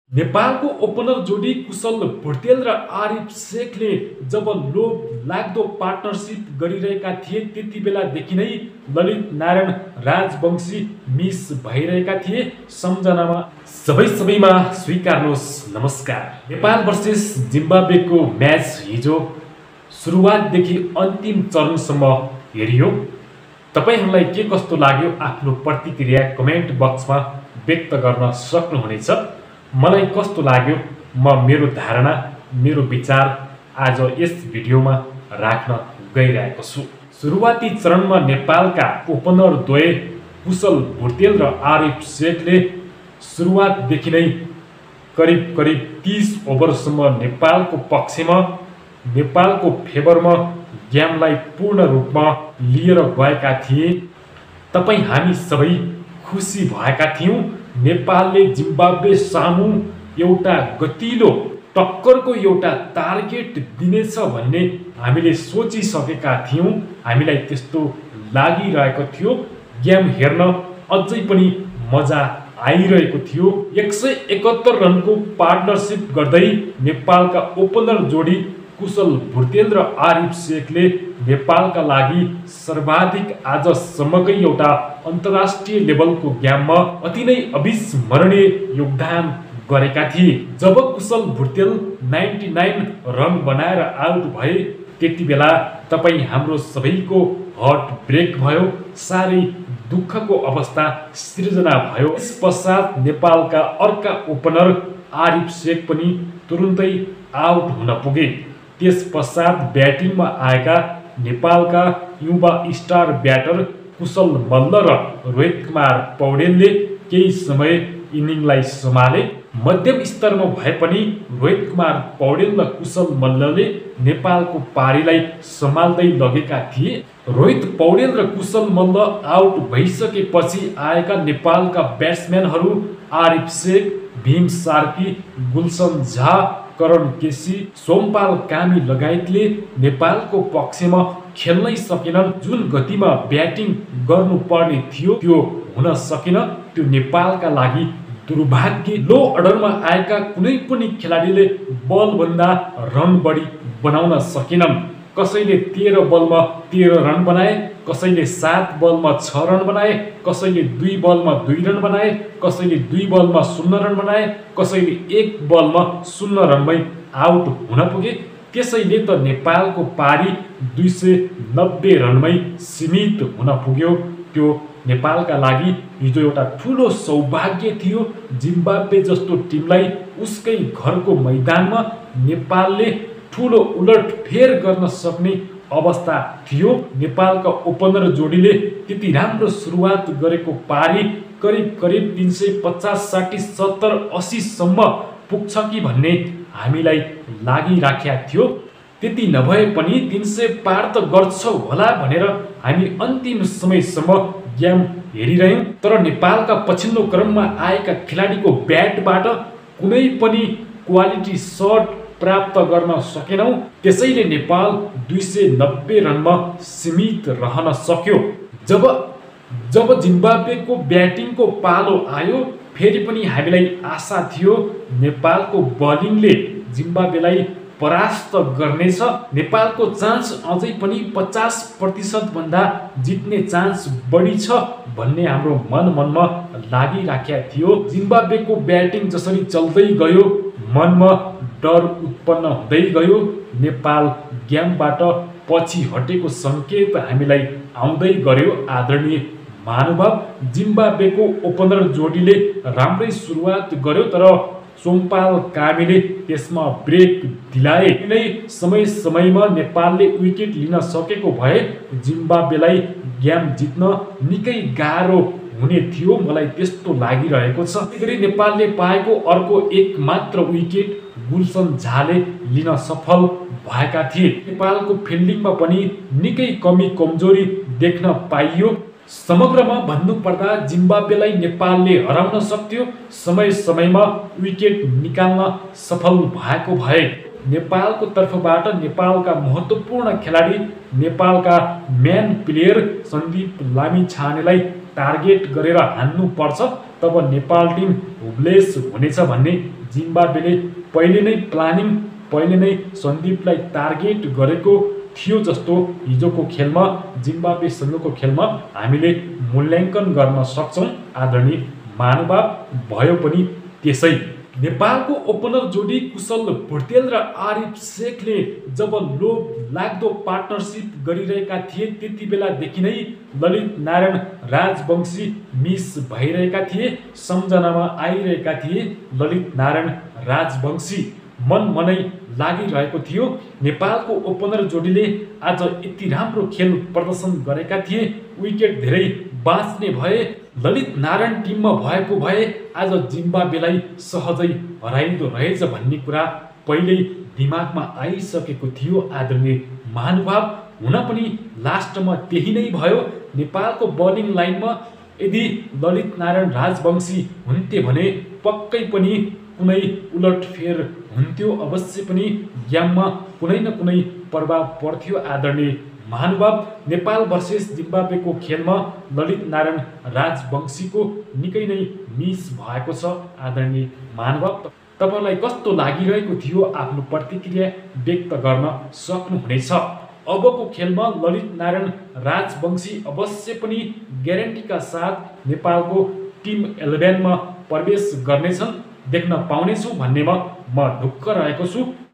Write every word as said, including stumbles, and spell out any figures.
नेपालको ओपनर जोडी कुशल भुर्तेल र आरिफ शेखले जब लोभ लाग्दो पार्टनरसिप गरिरहेका थिए त्यति बेलादेखि नै ललित नारायण राजवंशी मिस भइरहेका थिए। सम्झनामा सबै सबैमा स्वीकार्नुहोस् नमस्कार। नेपाल भर्सेस जिम्बाब्वेको म्याच हिजो सुरुवातदेखि अन्तिम चरणसम्म हेरियो। तपाईहरूलाई के कस्तो लाग्यो आफ्नो प्रतिक्रिया कमेन्ट बक्समा व्यक्त गर्न सक्नुहुनेछ। मलाई कस्तो लाग्यो म मेरो धारणा मेरो विचार आज यस भिडियोमा राख्न गइरहेको छु। सुरुवाती चरणमा नेपालका ओपनर द्वय कुशल भुर्तेल र आरिफ शेखले सुरुवातदेखि नै करिब करिब तीस ओभरसम्म नेपालको पक्षमा नेपालको फेभरमा गेमलाई पूर्ण रूपमा लिएर गएका थिए। तपाईँ हामी सबै खुसी भएका थियौँ। नेपालले जिम्बाब्वे सामु एउटा गतिलो टक्करको एउटा टार्गेट दिनेछ भन्ने हामीले सोचिसकेका थियौँ। हामीलाई त्यस्तो लागिरहेको थियो। गेम हेर्न अझै पनि मजा आइरहेको थियो। एक सय एकहत्तर रनको पार्टनरसिप गर्दै नेपालका ओपनर जोडी कुशल भुर्तेल र आरिफ शेखले नेपालका लागि सर्वाधिक आजसम्मकै एउटा अन्तर्राष्ट्रिय लेभलको गेममा अति नै अविस्मरणीय योगदान गरेका थिए। जब कुशल भुर्तेल निन्यानब्बे रन बनाएर आउट भए त्यति बेला तपाईँ हाम्रो सबैको हार्ट ब्रेक भयो। साह्रै दुःखको अवस्था सृजना भयो। यस पश्चात नेपालका अर्का ओपनर आरिफ शेख पनि तुरुन्तै आउट हुन पुगे। त्यस पश्चात ब्याटिङमा आएका नेपालका युवा स्टार ब्याटर कुशल मल्ल र रोहित कुमार पौडेलले केही समय इनिङलाई सम्हाले। मध्यम स्तरमा भए पनि रोहित कुमार पौडेल र कुशल मल्लले नेपालको पारीलाई सम्हाल्दै लगेका थिए। रोहित पौडेल र कुशल मल्ल आउट भइसकेपछि आएका नेपालका ब्याट्सम्यानहरू आरिफ शेख, भीम सार्की, गुलसन झा, करण केसी, सोमपाल कामी लगायतले नेपालको पक्षमा खेल्नै सकेनन्। जुन गतिमा ब्याटिङ गर्नुपर्ने थियो त्यो हुन सकेन। त्यो नेपालका लागि दुर्भाग्य। लो अर्डरमा आएका कुनै पनि खेलाडीले बलभन्दा रन बढी बनाउन सकेनन्। कसैले तेह्र बलमा तेह्र रन बनाए, कसैले सात बलमा छ रन बनाए, कसैले दुई बलमा दुई रन बनाए, कसैले दुई बलमा शून्य रन बनाए, कसैले एक बलमा शून्य रनमै आउट हुन पुगे। त्यसैले त नेपालको पारी दुई सय नब्बे रनमै सीमित हुन पुग्यो। त्यो नेपालका लागि हिजो एउटा ठुलो सौभाग्य थियो। जिम्बाब्वे जस्तो टिमलाई उसकै घरको मैदानमा नेपालले ठुलो उलटफेर गर्न सक्ने अवस्था थियो। नेपालका ओपनर जोडीले त्यति राम्रो सुरुवात गरेको पारी करिब करिब तीन सय पचास साठी सत्तर अस्सीसम्म पुग्छ कि भन्ने हामीलाई लागिराखेको थियो। त्यति नभए पनि तीन सय पार त गर्छ होला भनेर हामी अन्तिम समयसम्म गेम हेरिरह्यौँ। तर नेपालका पछिल्लो क्रममा आएका खेलाडीको ब्याटबाट कुनै पनि क्वालिटी सट प्राप्त गर्न सकेनौँ। त्यसैले नेपाल दुई सय नब्बे रनमा सीमित रहन सक्यो। जब जब जिम्बाब्वेको ब्याटिङको पालो आयो फेरि पनि हामीलाई आशा थियो नेपालको बलिङले जिम्बाब्वेलाई परास्त गर्नेछ। नेपालको चान्स अझै पनि पचास प्रतिशत भन्दा जित्ने चान्स बढी छ भन्ने हाम्रो मन मनमा लागिराखेको थियो। जिम्बाब्वेको ब्याटिङ जसरी चल्दै गयो मनमा डर उत्पन्न हुँदै गयो। नेपाल गेमबाट पछि हटेको सङ्केत हामीलाई आउँदै गर्यो। आदरणीय महानुभाव, जिम्बाब्वेको ओपनर जोडीले राम्रै सुरुवात गर्यो तर सोमपाल कामीले त्यसमा ब्रेक दिलाए। नै समय समयमा नेपालले विकेट लिन सकेको भए जिम्बाब्वेलाई गेम जित्न निकै गाह्रो हुने थियो। मलाई त्यस्तो लागिरहेको छ। त्यसैगरी नेपालले पाएको अर्को एक मात्र विकेट गुलसन झाले लिन सफल भएका थिए। नेपालको फिल्डिङमा पनि निकै कमी कमजोरी देख्न पाइयो। समग्रमा भन्नुपर्दा जिम्बाब्वेलाई नेपालले हराउन सक्थ्यो। समय समयमा विकेट निकाल्न सफल भएको भए नेपालको तर्फबाट नेपालका महत्त्वपूर्ण खेलाडी नेपालका म्यान प्लेयर सन्दीप लामिछानेलाई टार्गेट गरेर हान्नु पर्छ। तब नेपाल टिम हुबलेस हुनेछ भन्ने जिम्बाब्वेले पहिले नै प्लानिङ पहिले नै सन्दीपलाई टार्गेट गरेको थियो जस्तो हिजोको खेलमा जिम्बाब्वेसँगको खेलमा हामीले मूल्याङ्कन गर्न सक्छौँ। आदरणीय महानुभाव भयो पनि त्यसै। नेपालको ओपनर जोडी कुशल भुर्तेल र आरिफ शेखले जब लोभ लाग्दो पार्टनरसिप गरिरहेका थिए त्यति बेलादेखि नै ललित नारायण राजवंशी मिस भइरहेका थिए, सम्झनामा आइरहेका थिए ललित नारायण राजवंशी। मन मनै लागिरहेको थियो। नेपालको ओपनर जोडीले आज यति राम्रो खेल प्रदर्शन गरेका थिए, विकेट धेरै बाँच्ने भए, ललित नारायण टिममा भएको भए आज जिम्बाब्वेलाई सहजै हराइदो रहेछ भन्ने कुरा पहिल्यै दिमागमा आइसकेको थियो। आदरणीय महानुभाव, हुन पनि लास्टमा त्यही नै भयो। नेपालको बलिङ लाइनमा यदि ललित नारायण राजवंशी हुन्थे भने पक्कै पनि कुनै उलटफेर हुन्थ्यो, अवश्य पनि गेममा कुनै न कुनै प्रभाव पर्थ्यो। आदरणीय महानुभाव, नेपाल भर्सेस जिम्बाब्वेको खेलमा ललित नारायण राजवंशीको निकै नै मिस भएको छ। आदरणीय महानुभाव, तपाईँलाई कस्तो लागिरहेको थियो आफ्नो प्रतिक्रिया व्यक्त गर्न सक्नुहुनेछ। अबको खेलमा ललित नारायण राजवंशी अवश्य पनि ग्यारेन्टीका साथ नेपालको टिम इलेभेनमा प्रवेश गर्नेछन्, देख्न पाउनेछु भन्नेमा म ढुक्क रहेको छु।